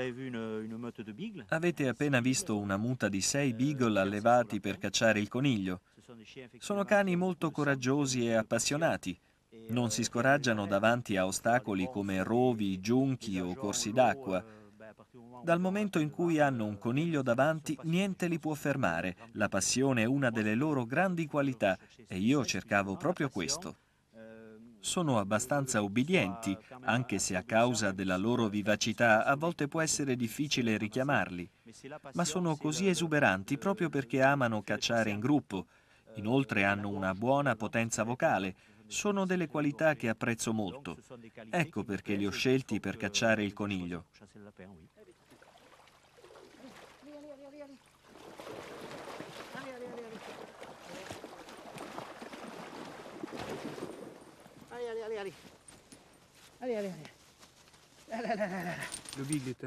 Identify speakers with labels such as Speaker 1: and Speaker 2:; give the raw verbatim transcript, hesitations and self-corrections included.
Speaker 1: Avete appena visto una muta di sei beagle allevati per cacciare il coniglio. Sono cani molto coraggiosi e appassionati. Non si scoraggiano davanti a ostacoli come rovi, giunchi o corsi d'acqua. Dal momento in cui hanno un coniglio davanti, niente li può fermare. La passione è una delle loro grandi qualità e io cercavo proprio questo. Sono abbastanza ubbidienti, anche se a causa della loro vivacità a volte può essere difficile richiamarli, ma sono così esuberanti proprio perché amano cacciare in gruppo. Inoltre hanno una buona potenza vocale, sono delle qualità che apprezzo molto. Ecco perché li ho scelti per cacciare il coniglio.
Speaker 2: Allez, allez, allez. Allez, allez, allez. Le bigle est